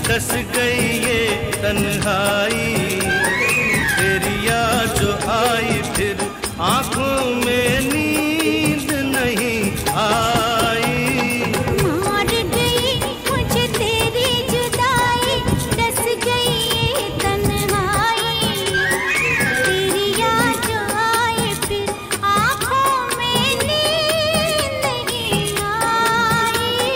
डस गई ये तन्हाई, तेरी याद जो आई फिर आंखों में नींद नहीं आई। मार गई मुझे तेरी जुदाई, डस गई ये तन्हाई, तेरी याद जो आई फिर आंखों में नींद नहीं आई।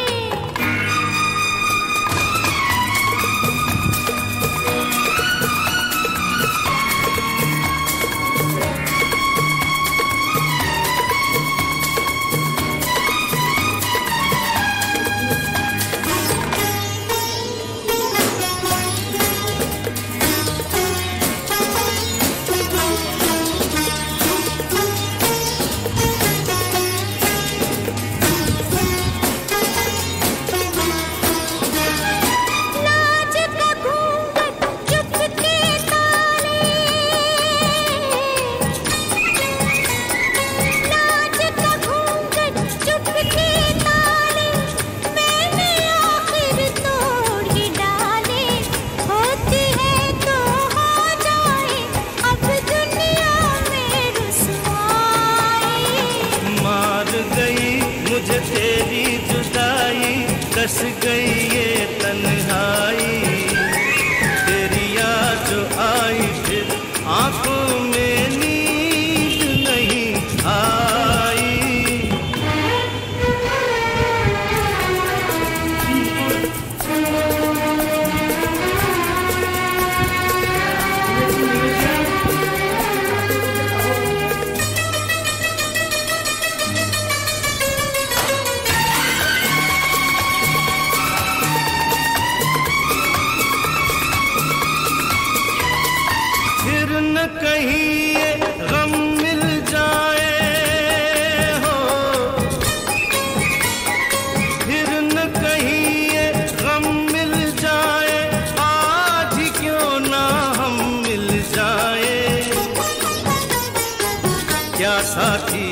मुझे तेरी जुदाई, डस गई ये तन्हाई, तेरी याद जो आई फिर आंखों में नींद नहीं आई। फिर न कहीं ये गम मिल जाए हो, फिर न कहीं ये गम मिल जाए, आज ही क्यों ना हम मिल जाए। क्या साथी